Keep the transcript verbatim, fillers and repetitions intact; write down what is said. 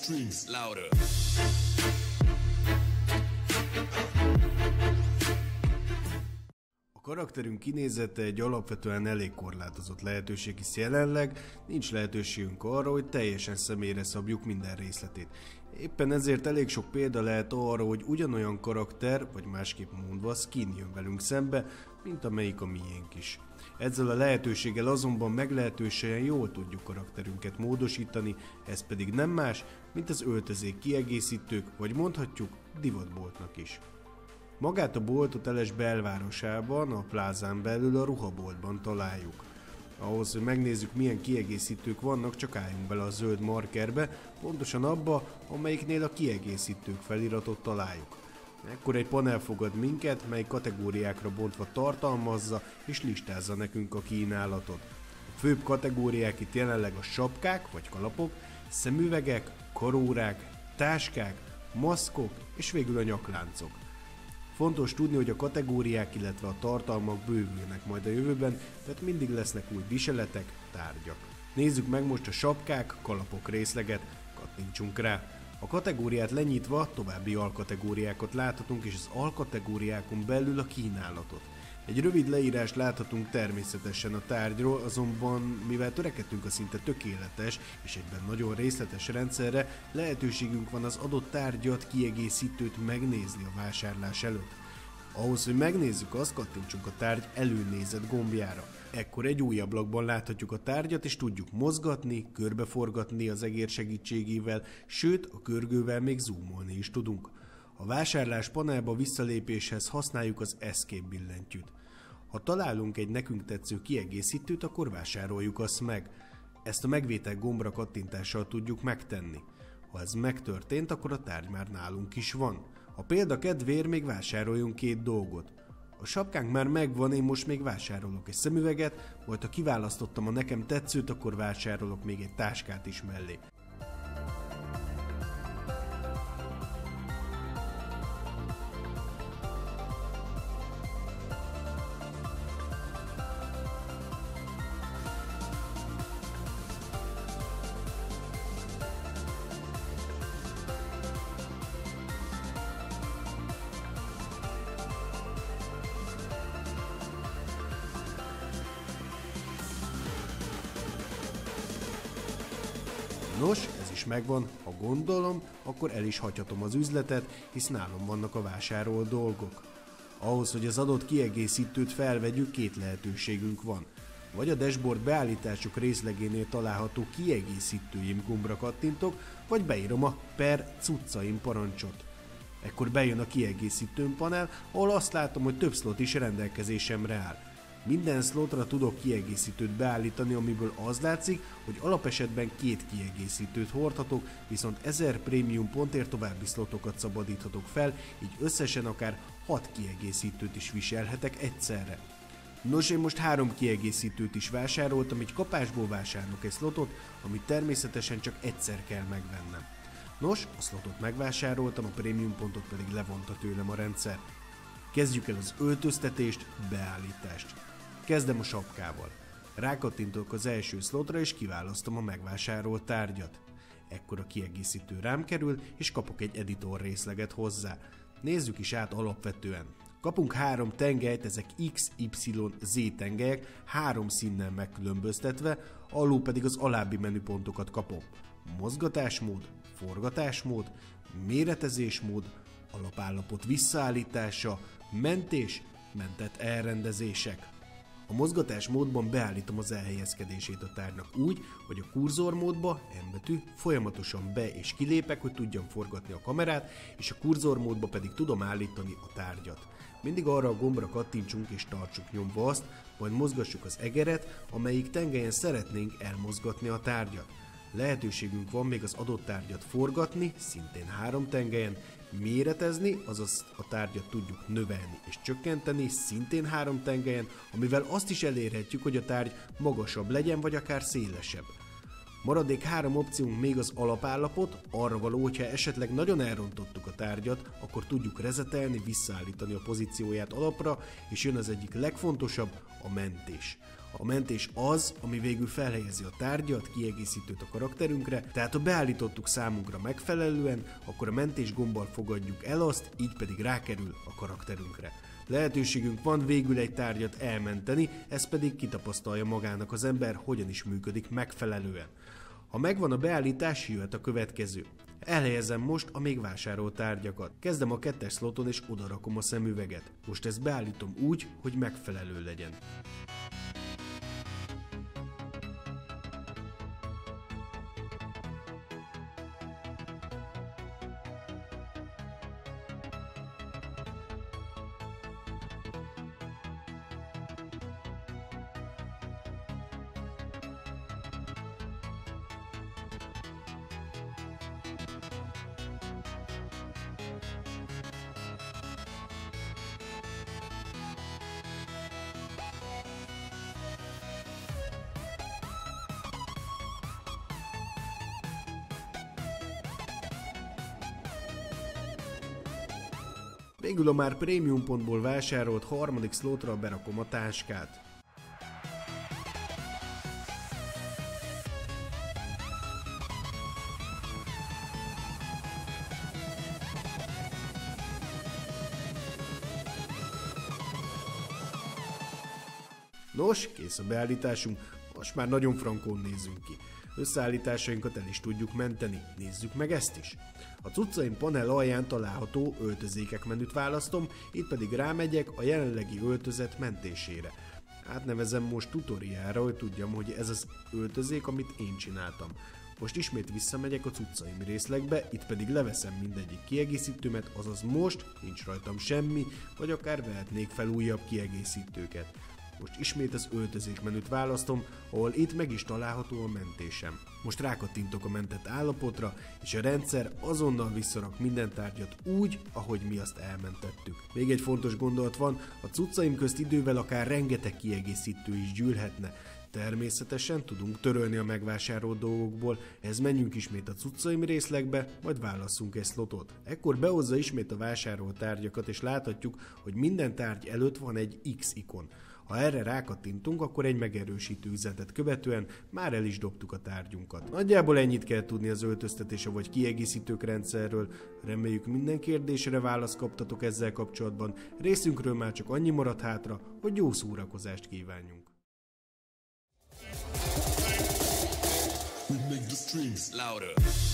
Streams louder. A karakterünk kinézete egy alapvetően elég korlátozott lehetőség, hisz jelenleg nincs lehetőségünk arra, hogy teljesen személyre szabjuk minden részletét. Éppen ezért elég sok példa lehet arra, hogy ugyanolyan karakter, vagy másképp mondva skin jön velünk szembe, mint amelyik a miénk is. Ezzel a lehetőséggel azonban meglehetősen jól tudjuk karakterünket módosítani, ez pedig nem más, mint az öltözék kiegészítők, vagy mondhatjuk divatboltnak is. Magát a boltot Eles belvárosában, a plázán belül a ruhaboltban találjuk. Ahhoz, hogy megnézzük, milyen kiegészítők vannak, csak álljunk bele a zöld markerbe, pontosan abba, amelyiknél a kiegészítők feliratot találjuk. Ekkor egy panel fogad minket, mely kategóriákra bontva tartalmazza és listázza nekünk a kínálatot. A főbb kategóriák itt jelenleg a sapkák vagy kalapok, szemüvegek, karórák, táskák, maszkok és végül a nyakláncok. Fontos tudni, hogy a kategóriák, illetve a tartalmak bővülnek majd a jövőben, tehát mindig lesznek új viseletek, tárgyak. Nézzük meg most a sapkák, kalapok részleget, kattintsunk rá. A kategóriát lenyitva további alkategóriákat láthatunk, és az alkategóriákon belül a kínálatot. Egy rövid leírást láthatunk természetesen a tárgyról, azonban mivel törekedtünk a szinte tökéletes és egyben nagyon részletes rendszerre, lehetőségünk van az adott tárgyat, kiegészítőt megnézni a vásárlás előtt. Ahhoz, hogy megnézzük, azt kattintsunk a tárgy előnézet gombjára. Ekkor egy új ablakban láthatjuk a tárgyat, és tudjuk mozgatni, körbeforgatni az egér segítségével, sőt a körgővel még zoomolni is tudunk. A vásárlás panelba visszalépéshez használjuk az Escape billentyűt. Ha találunk egy nekünk tetsző kiegészítőt, akkor vásároljuk azt meg. Ezt a megvétel gombra kattintással tudjuk megtenni. Ha ez megtörtént, akkor a tárgy már nálunk is van. A példa kedvéért még vásároljunk két dolgot. A sapkánk már megvan, én most még vásárolok egy szemüveget, vagy ha kiválasztottam a nekem tetszőt, akkor vásárolok még egy táskát is mellé. Nos, ez is megvan, ha gondolom, akkor el is hagyhatom az üzletet, hisz nálam vannak a vásárolt dolgok. Ahhoz, hogy az adott kiegészítőt felvegyük, két lehetőségünk van. Vagy a dashboard beállítások részlegénél található kiegészítőim gombra kattintok, vagy beírom a per cuccaim parancsot. Ekkor bejön a kiegészítőm panel, ahol azt látom, hogy több slot is rendelkezésemre áll. Minden slotra tudok kiegészítőt beállítani, amiből az látszik, hogy alapesetben két kiegészítőt hordhatok, viszont ezer prémium pontért további slotokat szabadíthatok fel, így összesen akár hat kiegészítőt is viselhetek egyszerre. Nos, én most három kiegészítőt is vásároltam, így kapásból vásárolok egy slotot, amit természetesen csak egyszer kell megvennem. Nos, a slotot megvásároltam, a prémium pontot pedig levonta tőlem a rendszer. Kezdjük el az öltöztetést, beállítást. Kezdem a sapkával. Rákattintok az első slotra és kiválasztom a megvásárolt tárgyat. Ekkor a kiegészítő rám kerül, és kapok egy editor részleget hozzá. Nézzük is át alapvetően. Kapunk három tengelyt, ezek X, Y, Z tengelyek, három színnel megkülönböztetve, alul pedig az alábbi menüpontokat kapom. Mozgatásmód, forgatásmód, méretezésmód, alapállapot visszaállítása, mentés, mentett elrendezések. A mozgatás módban beállítom az elhelyezkedését a tárgynak úgy, hogy a kurzor módba, M betű, folyamatosan be- és kilépek, hogy tudjam forgatni a kamerát, és a kurzor módba pedig tudom állítani a tárgyat. Mindig arra a gombra kattintsunk és tartsuk nyomva azt, majd mozgassuk az egeret, amelyik tengelyen szeretnénk elmozgatni a tárgyat. Lehetőségünk van még az adott tárgyat forgatni, szintén három tengelyen, méretezni, azaz a tárgyat tudjuk növelni és csökkenteni, szintén három tengelyen, amivel azt is elérhetjük, hogy a tárgy magasabb legyen, vagy akár szélesebb. Maradék három opciónk még az alapállapot, arra való, hogyha esetleg nagyon elrontottuk a tárgyat, akkor tudjuk resetelni, visszaállítani a pozícióját alapra, és jön az egyik legfontosabb, a mentés. A mentés az, ami végül felhelyezi a tárgyat, kiegészítőt a karakterünkre, tehát ha beállítottuk számunkra megfelelően, akkor a mentés gombbal fogadjuk el azt, így pedig rákerül a karakterünkre. Lehetőségünk van végül egy tárgyat elmenteni, ez pedig kitapasztalja magának az ember, hogyan is működik megfelelően. Ha megvan a beállítás, jöhet a következő. Elhelyezem most a még vásárolt tárgyakat. Kezdem a kettes szloton és odarakom a szemüveget. Most ezt beállítom úgy, hogy megfelelő legyen. Végül a már prémium pontból vásárolt harmadik szlotra berakom a táskát. Nos, kész a beállításunk, most már nagyon frankón nézünk ki. Összeállításainkat el is tudjuk menteni, nézzük meg ezt is. A cuccaim panel alján található öltözékek menüt választom, itt pedig rámegyek a jelenlegi öltözet mentésére. Átnevezem most tutoriálra, hogy tudjam, hogy ez az öltözék, amit én csináltam. Most ismét visszamegyek a cuccaim részlegbe, itt pedig leveszem mindegyik kiegészítőmet, azaz most nincs rajtam semmi, vagy akár vehetnék fel újabb kiegészítőket. Most ismét az öltözék menüt választom, ahol itt meg is található a mentésem. Most rákattintok a mentett állapotra, és a rendszer azonnal visszarak minden tárgyat úgy, ahogy mi azt elmentettük. Még egy fontos gondolat van, a cuccaim közt idővel akár rengeteg kiegészítő is gyűlhetne. Természetesen tudunk törölni a megvásárolt dolgokból, ez menjünk ismét a cuccaim részlegbe, majd válasszunk egy szlotot. Ekkor behozza ismét a vásárolt tárgyakat, és láthatjuk, hogy minden tárgy előtt van egy X ikon. Ha erre rákattintunk, akkor egy megerősítő üzenetet követően már el is dobtuk a tárgyunkat. Nagyjából ennyit kell tudni az öltöztetése vagy kiegészítők rendszerről. Reméljük minden kérdésre választ kaptatok ezzel kapcsolatban. Részünkről már csak annyi maradt hátra, hogy jó szórakozást kívánjunk. We make the strings louder.